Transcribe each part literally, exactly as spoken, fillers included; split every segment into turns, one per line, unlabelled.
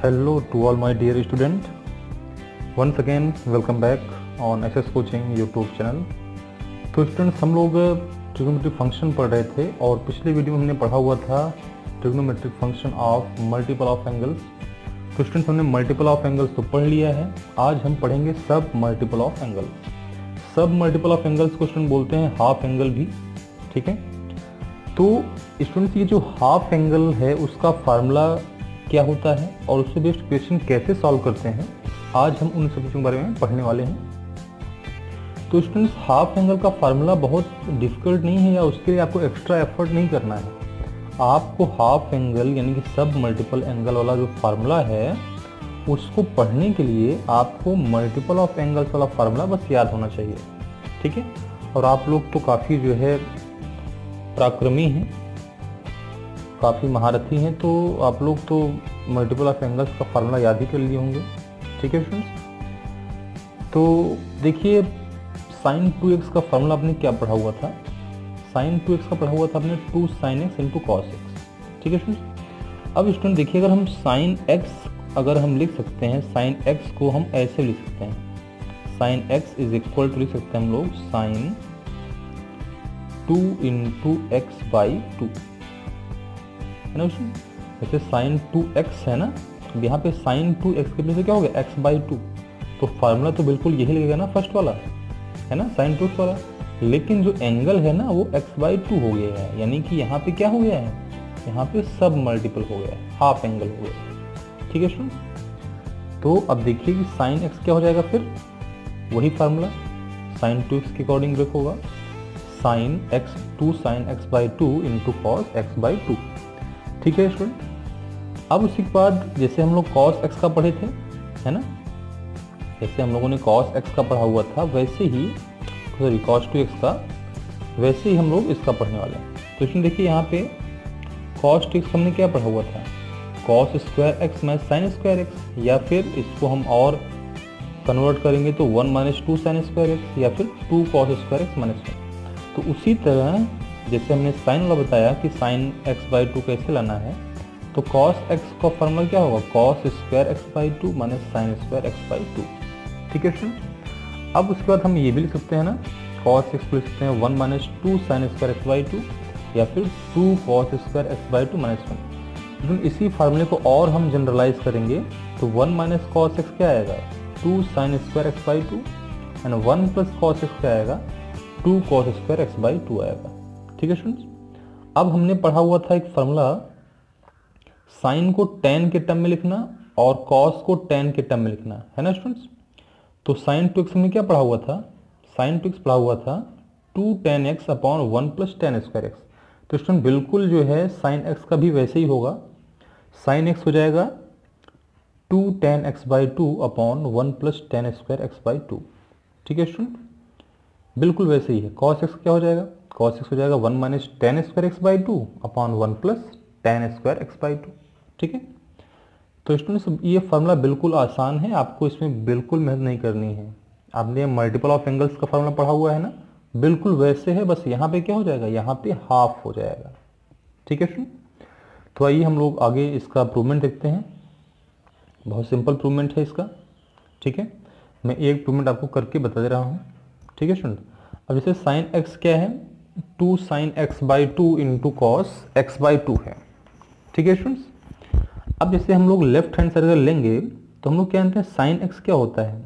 Hello to all my dear student. Once again welcome back on S S Coaching YouTube channel. तो students हम लोग trigonometric function पढ़ रहे थे और पिछले वीडियो में हमने पढ़ा हुआ था trigonometric function of multiple of angles. तो स्टूडेंट्स हमने मल्टीपल ऑफ एंगल्स तो पढ़ लिया है, आज हम पढ़ेंगे sub multiple of angles. Sub multiple of angles को स्टूडेंट बोलते हैं हाफ एंगल भी, ठीक है। तो स्टूडेंट्स ये जो हाफ एंगल है उसका फार्मूला क्या होता है और उससे बेस्ड क्वेश्चन कैसे सॉल्व करते हैं, आज हम उन सब चीज़ों के बारे में पढ़ने वाले हैं। तो स्टूडेंट्स हाफ एंगल का फार्मूला बहुत डिफिकल्ट नहीं है या उसके लिए आपको एक्स्ट्रा एफर्ट नहीं करना है। आपको हाफ एंगल यानी कि सब मल्टीपल एंगल वाला जो फार्मूला है उसको पढ़ने के लिए आपको मल्टीपल ऑफ एंगल्स वाला फार्मूला बस याद होना चाहिए, ठीक है। और आप लोग तो काफ़ी जो है पराक्रमी हैं, काफ़ी महारथी हैं, तो आप लोग तो मल्टीपल ऑफ एंगल्स का फार्मूला याद ही कर लिए होंगे, ठीक है स्टूडेंट्स। तो देखिए साइन टू एक्स का फार्मूला आपने क्या पढ़ा हुआ था, साइन टू एक्स का पढ़ा हुआ था आपने two sine x into cos x, ठीक है स्टूडेंट्स। अब स्टूडेंट देखिए अगर हम साइन एक्स अगर हम लिख सकते हैं, साइन एक्स को हम ऐसे लिख सकते हैं, sine x is equal to लिख सकते हैं हम लोग sine two into x by two, है ना। जैसे साइन टू एक्स है ना, यहाँ पे साइन टू एक्स के प्लेस क्या हो गया एक्स बाई टू, तो फार्मूला तो बिल्कुल यही लगेगा ना फर्स्ट वाला, है ना, साइन टू एक्स वाला। लेकिन जो एंगल है ना वो एक्स बाई टू हो गया है, यानी कि यहाँ पे क्या हो गया है, यहाँ पे सब मल्टीपल हो गया है, हाफ एंगल हो गया है, ठीक है स्टूडेंट। तो अब देखिए कि साइन एक्स क्या हो जाएगा, फिर वही फार्मूला साइन टू एक्स के अकॉर्डिंग ब्रेक होगा, sine x two sine x by two into cos x by two, ठीक है स्टूडेंट। अब उसके बाद जैसे हम लोग कॉस एक्स का पढ़े थे, है ना, जैसे हम लोगों ने कॉस एक्स का पढ़ा हुआ था वैसे ही सॉरी कॉस टू एक्स का वैसे ही हम लोग इसका पढ़ने वाले हैं। तो इसमें देखिए यहाँ पे कॉस टू एक्स हमने क्या पढ़ा हुआ था, cos square x minus sine square x, या फिर इसको हम और कन्वर्ट करेंगे तो one minus two sine square x, या फिर two cos square x minus one. तो उसी तरह जैसे हमने साइन वाला बताया कि साइन एक्स बाई टू कैसे लाना है, तो कॉस एक्स का फॉर्मूला क्या होगा, cos square x by two minus sine square x by two, ठीक है स्टूडेंट। अब उसके बाद हम ये भी लिख सकते हैं ना, कॉस एक्स को लिख सकते हैं one minus two sine square x by two, या फिर two cos square x by two minus one. इसी फार्मूले को और हम जनरलाइज करेंगे तो वन माइनस कॉस एक्स क्या आएगा, two sine square x by two, and one plus cos x क्या आएगा, two cos square x by two आएगा, ठीक है स्टूडेंट्स। अब हमने पढ़ा हुआ था एक फार्मूला, साइन को टेन के टर्म में लिखना और कॉस को टेन के टर्म में लिखना, है ना स्टूडेंट्स। तो साइन टू एक्स में क्या पढ़ा हुआ था, साइन टू एक्स पढ़ा हुआ था two tan x upon one plus tan square x. तो स्टूडेंट बिल्कुल जो है साइन एक्स का भी वैसे ही होगा, साइन एक्स हो जाएगा two tan x by two upon one plus tan square x by two, ठीक है स्टूडेंट, बिल्कुल वैसे ही है। कॉस एक्स क्या हो जाएगा, कॉस एक्स हो जाएगा one minus tan square x by two upon one plus tan square x by two, ठीक है। तो स्टूडेंट्स ये फार्मूला बिल्कुल आसान है, आपको इसमें बिल्कुल मेहनत नहीं करनी है। आपने मल्टीपल ऑफ एंगल्स का फार्मूला पढ़ा हुआ है ना, बिल्कुल वैसे है, बस यहाँ पे क्या हो जाएगा, यहाँ पे हाफ हो जाएगा, ठीक है स्टूडेंट। तो आइए हम लोग आगे इसका प्रूवमेंट देखते हैं। बहुत सिंपल प्रूवमेंट है इसका, ठीक है, मैं एक प्रूवमेंट आपको करके बता दे रहा हूँ, ठीक है स्टूडेंट। अब जैसे साइन एक्स क्या है, two sine x by two into cos x by two है, ठीक है स्टूडेंट्स। अब जैसे हम लोग लेफ्ट हैंड साइड अगर लेंगे तो हम लोग क्या जानते हैं, साइन एक्स क्या होता है,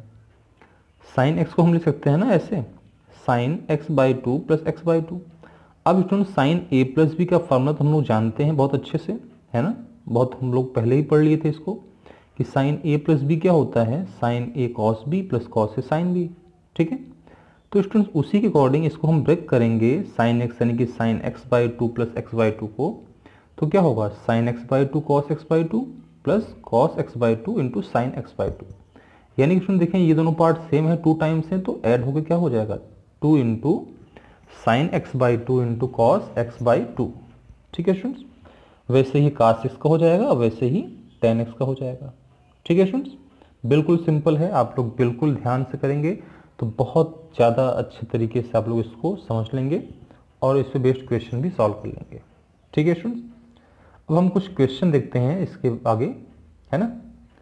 साइन एक्स को हम लिख सकते हैं ना ऐसे, sine x by two plus x by two. अब student sine A plus B का फार्मूला तो हम लोग जानते हैं बहुत अच्छे से, है ना, बहुत हम लोग पहले ही पढ़ लिए थे इसको कि साइन ए प्लस बी क्या होता है, sine A cos B plus cos A sine B, ठीक है। तो स्टूडेंट्स उसी के अकॉर्डिंग इसको हम ब्रेक करेंगे, साइन एक्स यानी कि sine x by two plus x by two को, तो क्या होगा sine x by two cos x by two plus cos x by two into sine x by two, यानी कि स्टूडेंट देखें ये दोनों पार्ट सेम है, टू टाइम्स है, तो ऐड होकर क्या हो जाएगा, two into sine x by two into cos x by two, ठीक है स्टूडेंट्स। वैसे ही कास एक्स का हो जाएगा, वैसे ही टेन एक्स का हो जाएगा, ठीक है स्टूडेंट्स। बिल्कुल सिंपल है, आप लोग बिल्कुल ध्यान से करेंगे तो बहुत ज़्यादा अच्छे तरीके से आप लोग इसको समझ लेंगे और इस पे बेस्ड क्वेश्चन भी सॉल्व कर लेंगे, ठीक है स्टूडेंट्स। अब हम कुछ क्वेश्चन देखते हैं इसके आगे, है ना।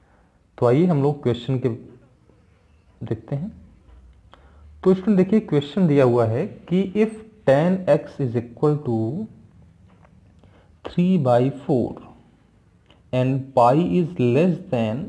तो आइए हम लोग क्वेश्चन के देखते हैं। तो स्टूडेंट देखिए क्वेश्चन दिया हुआ है कि if tan x is equal to three by four and pi is less than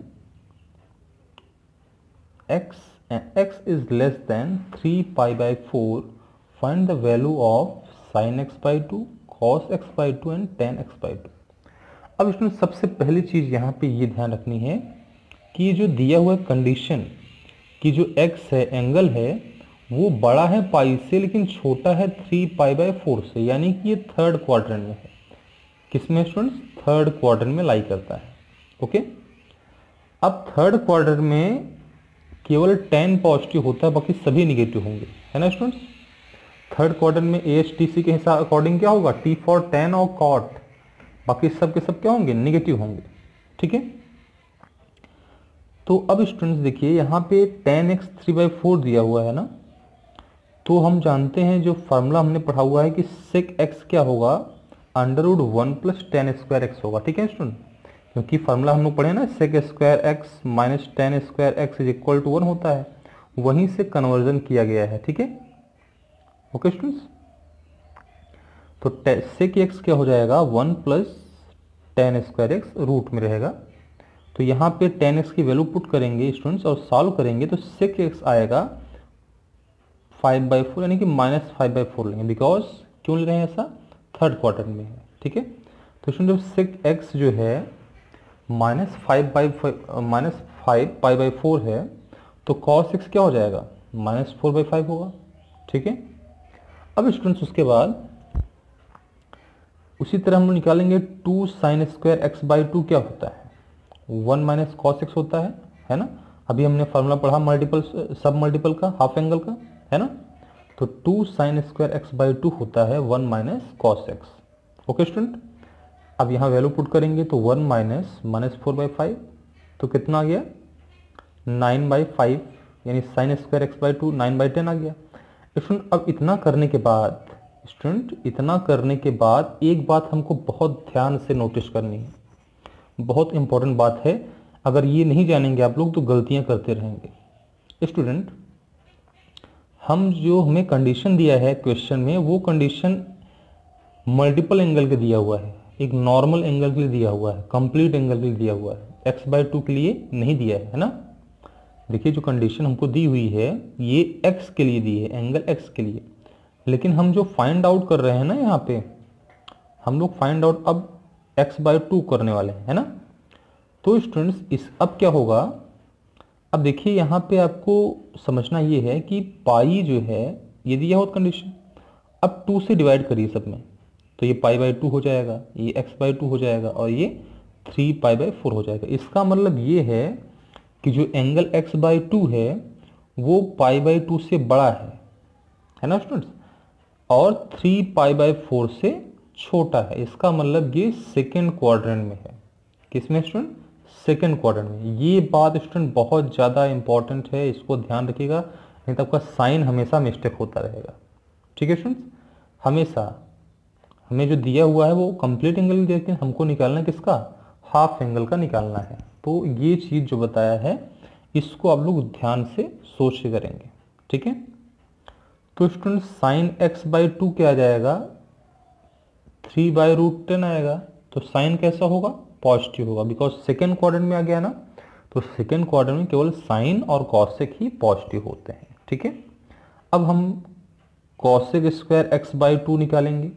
x and x is less than three pi by four, find the value of sin x by two, cos x by two and tan x by two. अब इसमें सबसे पहली चीज यहाँ पे ये ध्यान रखनी है कि ये जो दिया हुआ कंडीशन कि जो x है एंगल है वो बड़ा है पाई से लेकिन छोटा है थ्री पाई बाय फोर से, यानी कि ये थर्ड क्वाड्रेंट में है। किसमें स्टूडेंट्स? थर्ड क्वाड्रेंट में लाई करता है। ओके, अब थर्ड क्वाड्रेंट में केवल टेन पॉजिटिव होता है, बाकी सभी निगेटिव होंगे, है ना स्टूडेंट्स। थर्ड क्वाड्रेंट में ए एस टी सी के हिसाब अकॉर्डिंग क्या होगा? टी फॉर टेन और कॉट, बाकी सब के सब क्या होंगे? निगेटिव होंगे। ठीक है, तो अब स्टूडेंट्स देखिए यहाँ पे tan x three by four दिया हुआ है ना, तो हम जानते हैं जो फार्मूला हमने पढ़ा हुआ है कि सेक एक्स क्या होगा? Under root one plus tan square x होगा। ठीक है स्टूडेंट, क्योंकि फार्मूला हम लोग पढ़े ना sec square x minus tan square x is equal to one होता है, वहीं से कन्वर्जन किया गया है। ठीक है, ओके स्टूडेंट्स, तो सेक एक्स क्या हो जाएगा? One plus tan square x root में रहेगा, तो यहाँ पे टेन एक्स की वैल्यू पुट करेंगे स्टूडेंट्स और सॉल्व करेंगे तो सेक एक्स आएगा फाइव बाई फोर, यानी कि माइनस फाइव बाई फोर लेंगे। बिकॉज क्यों ले रहे हैं ऐसा? थर्ड क्वार्टर में है। ठीक है, तो स्टूडेंट जब सेक एक्स जो है minus five by minus five pi by four है तो कॉस एक्स क्या हो जाएगा? माइनस फोर बाई फाइव होगा। ठीक है, अब स्टूडेंट्स उसके बाद उसी तरह हम निकालेंगे two sine square x by two क्या होता है? वन माइनस कॉस एक्स होता है, है ना। अभी हमने फार्मूला पढ़ा मल्टीपल सब मल्टीपल का, हाफ एंगल का, है ना। तो two sine square x by two होता है one minus cos x. Okay student, अब यहाँ वैल्यू पुट करेंगे तो one minus minus four by five, तो कितना आ गया? नाइन बाई फाइव, यानी sine square x by two nine by ten आ गया। स्टूडेंट अब इतना करने के बाद स्टूडेंट इतना करने के बाद एक बात हमको बहुत ध्यान से नोटिस करनी है, बहुत इंपॉर्टेंट बात है। अगर ये नहीं जानेंगे आप लोग तो गलतियां करते रहेंगे। स्टूडेंट हम जो हमें कंडीशन दिया है क्वेश्चन में, वो कंडीशन मल्टीपल एंगल के दिया हुआ है, एक नॉर्मल एंगल के लिए दिया हुआ है, कंप्लीट एंगल के लिए दिया हुआ है, एक्स बाई टू के लिए नहीं दिया है, है ना। देखिए जो कंडीशन हमको दी हुई है ये एक्स के लिए दी है, एंगल एक्स के लिए, लेकिन हम जो फाइंड आउट कर रहे हैं ना यहाँ पे, हम लोग फाइंड आउट अब एक्स बाई टू करने वाले हैं, है ना। तो स्टूडेंट्स इस अब क्या होगा? अब देखिए यहाँ पे आपको समझना ये है कि पाई जो है ये दिया हुआ कंडीशन, अब टू से डिवाइड करिए सब में, तो ये पाई बाई टू हो जाएगा, ये एक्स बाई टू हो जाएगा और ये थ्री पाई बाई फोर हो जाएगा। इसका मतलब ये है कि जो एंगल एक्स बाई टू है वो पाई बाई टू से बड़ा है, है ना स्टूडेंट्स, और थ्री पाई बाई फोर से छोटा है। इसका मतलब ये सेकेंड क्वाड्रेंट में है। किसमें स्टूडेंट? सेकेंड क्वाड्रेंट में। ये बात स्टूडेंट बहुत ज़्यादा इंपॉर्टेंट है, इसको ध्यान रखिएगा, नहीं तो आपका साइन हमेशा मिस्टेक होता रहेगा। ठीक है स्टूडेंट्स, हमेशा हमें जो दिया हुआ है वो कंप्लीट एंगल दिया, लेकिन हमको निकालना है किसका? हाफ एंगल का निकालना है। तो ये चीज़ जो बताया है इसको आप लोग ध्यान से सोच के करेंगे। ठीक है, तो student sine x by two क्या आ जाएगा? थ्री बाई रूट टेन आएगा। तो साइन कैसा होगा? पॉजिटिव होगा, बिकॉज सेकेंड क्वाड्रेंट में आ गया ना, तो सेकेंड क्वाड्रेंट में केवल साइन और कॉसेक ही पॉजिटिव होते हैं। ठीक है, अब हम cosec square x by two निकालेंगे,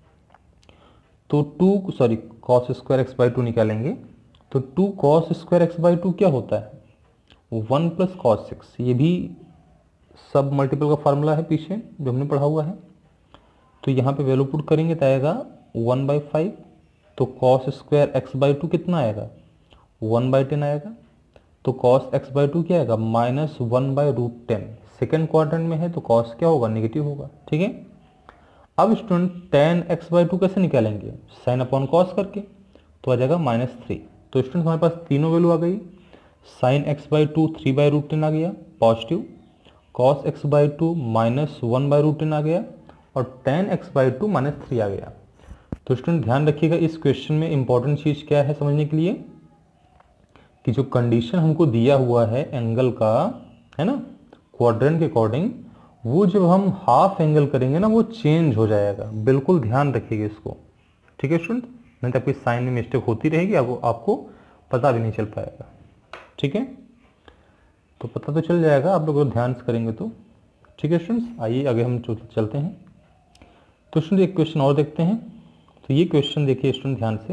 तो two sorry cos square x by two निकालेंगे तो two cos square x by two क्या होता है? One plus cos six. ये भी सब मल्टीपल का फार्मूला है पीछे जो हमने पढ़ा हुआ है। तो यहाँ पे वैल्यू पुट करेंगे तो आएगा वन बाई फाइव, तो cos square x by two कितना आएगा? वन बाई टेन आएगा। तो कॉस एक्स बाई टू क्या आएगा? Minus one by root ten. Second quadrant में है तो कॉस क्या होगा? नेगेटिव होगा। ठीक है, अब student tan x by two कैसे निकालेंगे? साइन अपॉन कॉस करके, तो आ जाएगा माइनस थ्री। तो स्टूडेंट हमारे पास तीनों वैल्यू आ गई। Sine x by two three by root ten आ गया positive, cos x by two minus one by root ten आ गया, और tan x by two minus three आ गया। तो स्टूडेंट ध्यान रखिएगा इस क्वेश्चन में इंपॉर्टेंट चीज़ क्या है समझने के लिए, कि जो कंडीशन हमको दिया हुआ है एंगल का, है ना, क्वाड्रेंट के अकॉर्डिंग, वो जब हम हाफ एंगल करेंगे ना वो चेंज हो जाएगा। बिल्कुल ध्यान रखिएगा इसको, ठीक है स्टूडेंट, नहीं तो आपकी साइन में मिस्टेक होती रहेगी, आपको आपको पता भी नहीं चल पाएगा। ठीक है, तो पता तो चल जाएगा आप लोग ध्यान से करेंगे तो। ठीक है स्टूडेंट्स, आइए आगे हम चलते हैं। तो स्टूडेंट एक क्वेश्चन और देखते हैं। तो ये क्वेश्चन देखिए स्टूडेंट ध्यान से,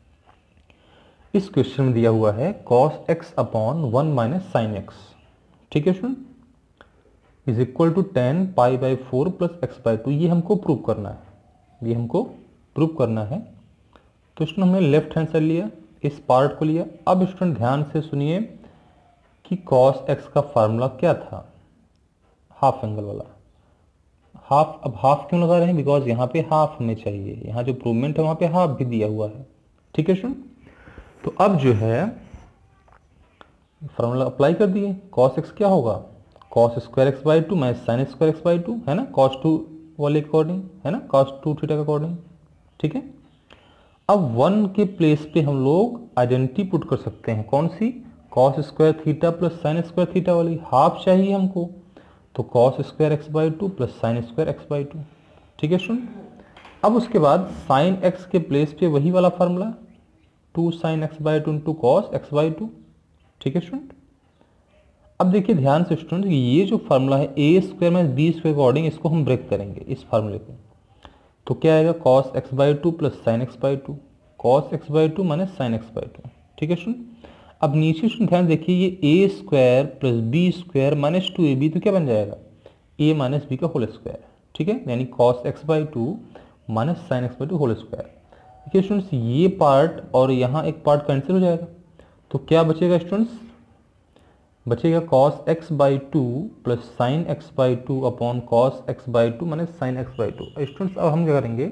इस क्वेश्चन में दिया हुआ है cos x upon one minus sine x, ठीक है student, is equal to tan pi by four plus x by two. ये हमको प्रूव करना है, ये हमको प्रूव करना है। तो स्टूडेंट हमने लेफ्ट हैंड साइड लिया, इस पार्ट को लिया। अब स्टूडेंट ध्यान से सुनिए कि cos x का फार्मूला क्या था, हाफ एंगल वाला। हाफ, अब हाफ क्यों लगा रहे हैं, बिकॉज यहाँ पे हाफ हमें चाहिए, यहाँ जो प्रूवमेंट है वहाँ पे हाफ भी दिया हुआ है। ठीक है स्टूडेंट, तो अब जो है फार्मूला अप्लाई कर दिए। cos x क्या होगा, cos square x by two minus sine square x by two, है ना, cos टू वाले अकॉर्डिंग, है ना, cos टू थीटा के अकॉर्डिंग। ठीक है, अब वन के प्लेस पे हम लोग आइडेंटिटी पुट कर सकते हैं, कौन सी, cos square theta plus sine square theta वाली। हाफ चाहिए हमको, तो cos square x by two plus sine square x by two. ठीक है स्टूडेंट, अब उसके बाद साइन एक्स के प्लेस पे वही वाला formula, two sine x by two into cos x by two. ठीक है स्टूडेंट, अब देखिए ध्यान से स्टूडेंट, ये जो फार्मूला है A square minus B square के अकॉर्डिंग, इसको हम ब्रेक करेंगे इस फार्मूले को। तो क्या आएगा, cos x by two plus sine x by two, cos x by two minus sine x by two. ठीक है स्टूडेंट, अब नीचे स्टूडेंट ध्यान देखिए, ये A square plus B square minus two A B, तो क्या बन जाएगा, ए माइनस बी का होल स्क्वायर। ठीक है, यानी cos x by two minus sine x by two whole square. देखिए स्टूडेंट्स, ये पार्ट और यहाँ एक पार्ट कैंसिल हो जाएगा, तो क्या बचेगा स्टूडेंट्स, बचेगा cos x by two plus sine x by two upon cos x by two minus sine x by two. Students अब हम क्या करेंगे,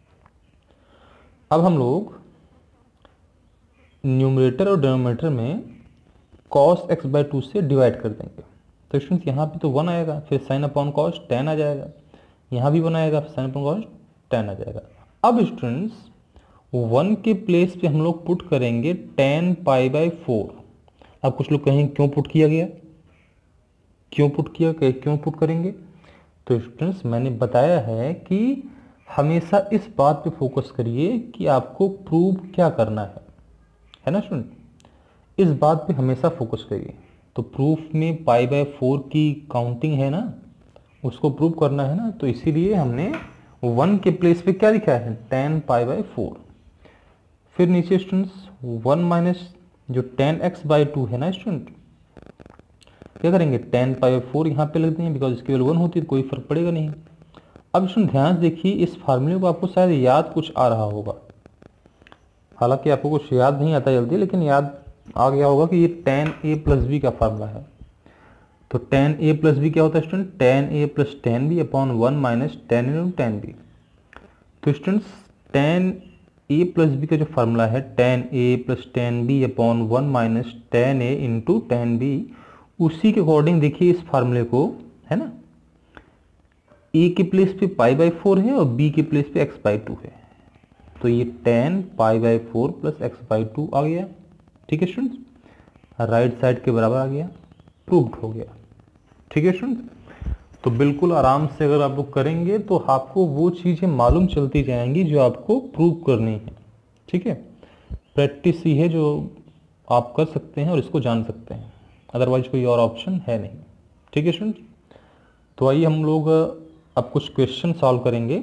अब हम लोग न्यूमरेटर और डिनोमिनेटर में कॉस एक्स बाई टू से डिवाइड कर देंगे। तो स्टूडेंट्स यहाँ पे तो वन आएगा, फिर साइन अपॉन कॉस टेन आ जाएगा, यहाँ भी वन आएगा, फिर साइन अपॉन कॉस टेन आ जाएगा। अब स्टूडेंट्स वन के प्लेस पे हम लोग पुट करेंगे टेन पाई बाई फोर। अब कुछ लोग कहेंगे क्यों पुट किया गया, क्यों पुट किया, क्यों पुट करेंगे। तो स्टूडेंट्स मैंने बताया है कि हमेशा इस बात पे फोकस करिए कि आपको प्रूव क्या करना है, है ना स्टूडेंट, इस बात पे हमेशा फोकस करिए। तो प्रूफ में पाई बाय फोर की काउंटिंग है ना, उसको प्रूव करना है ना, तो इसीलिए हमने वन के प्लेस पे क्या लिखा है, टेन पाई बाय फोर। फिर नीचे स्टूडेंट्स वन माइनस जो टेन एक्स बाई टू है ना स्टूडेंट, क्या करेंगे, टेन पाई बाय फोर यहाँ पे लिख देंगे, बिकॉज इसकी वैल्यू वन होती है, कोई फर्क पड़ेगा नहीं। अब स्टूडेंट ध्यान से देखिए, इस फार्मूले को आपको शायद याद कुछ आ रहा होगा, हालांकि आपको कुछ याद नहीं आता जल्दी, लेकिन याद आ गया होगा कि ये टेन ए प्लस बी का फार्मूला है। तो टेन ए प्लस बी क्या होता है student, tan A plus tan B upon one minus tan A tan B. तो students tan A plus B का जो फार्मूला है, tan A plus tan B upon one minus tan A into tan B, उसी के according देखिए इस फार्मूले को, है ना, ए के प्लेस पे पाई बाई फोर है और बी के प्लेस पे एक्स बाई टू है, तो ये tan pi by four plus x by two आ गया। ठीक है स्टूडेंट्स, राइट साइड के बराबर आ गया, प्रूव्ड हो गया। ठीक है स्टूडेंट्स, तो बिल्कुल आराम से अगर आप लोग करेंगे तो आपको वो चीज़ें मालूम चलती जाएंगी जो आपको प्रूव करनी है। ठीक है, प्रैक्टिस ही है जो आप कर सकते हैं और इसको जान सकते हैं, अदरवाइज कोई और ऑप्शन है नहीं। ठीक है स्टूडेंट्स, तो आइए हम लोग अब कुछ क्वेश्चन सॉल्व करेंगे,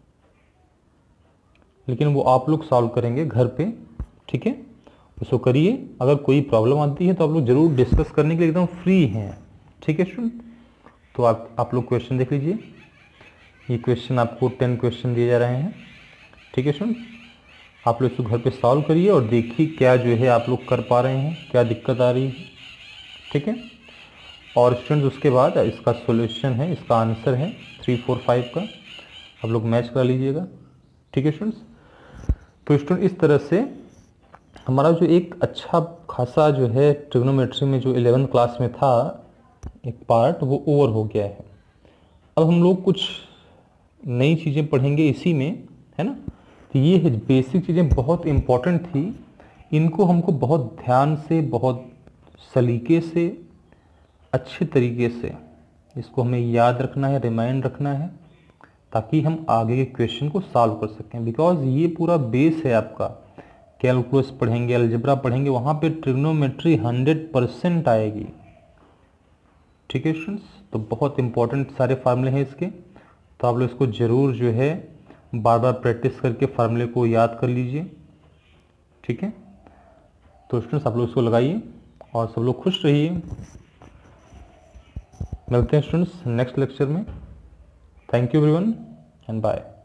लेकिन वो आप लोग सॉल्व करेंगे घर पे। ठीक है, उसको करिए, अगर कोई प्रॉब्लम आती है तो आप लोग जरूर डिस्कस करने के लिए एकदम फ्री हैं। ठीक है स्टूडेंट, तो आप आप लोग क्वेश्चन देख लीजिए, ये क्वेश्चन आपको टेन क्वेश्चन दिए जा रहे हैं। ठीक है स्टूडेंट, आप लोग इसको घर पे सॉल्व करिए और देखिए क्या जो है आप लोग कर पा रहे हैं, क्या दिक्कत आ रही है। ठीक है, और स्टूडेंट उसके बाद इसका सॉल्यूशन है, इसका आंसर है थ्री फोर फाइव का, आप लोग मैच कर लीजिएगा। ठीक है स्टूडेंट्स, तो स्टूडेंट इस तरह से हमारा जो एक अच्छा खासा जो है ट्रिग्नोमेट्री में जो इलेवेंथ क्लास में था एक पार्ट, वो ओवर हो गया है। अब हम लोग कुछ नई चीज़ें पढ़ेंगे इसी में, है ना। तो ये बेसिक चीज़ें बहुत इम्पोर्टेंट थी, इनको हमको बहुत ध्यान से, बहुत सलीके से, अच्छे तरीके से इसको हमें याद रखना है, रिमाइंड रखना है, ताकि हम आगे के क्वेश्चन को सॉल्व कर सकें। बिकॉज ये पूरा बेस है आपका। कैलकुलस पढ़ेंगे, अलजेब्रा पढ़ेंगे, वहाँ पे ट्रिग्नोमेट्री हंड्रेड परसेंट आएगी। ठीक है स्टूडेंट्स, तो बहुत इंपॉर्टेंट सारे फार्मूले हैं इसके, तो आप लोग इसको ज़रूर जो है बार बार प्रैक्टिस करके फार्मूले को याद कर लीजिए। ठीक है, तो स्टूडेंट्स आप लोग इसको लगाइए और सब लोग खुश रहिए। मिलते हैं स्टूडेंट्स नेक्स्ट लेक्चर में। Thank you everyone and bye.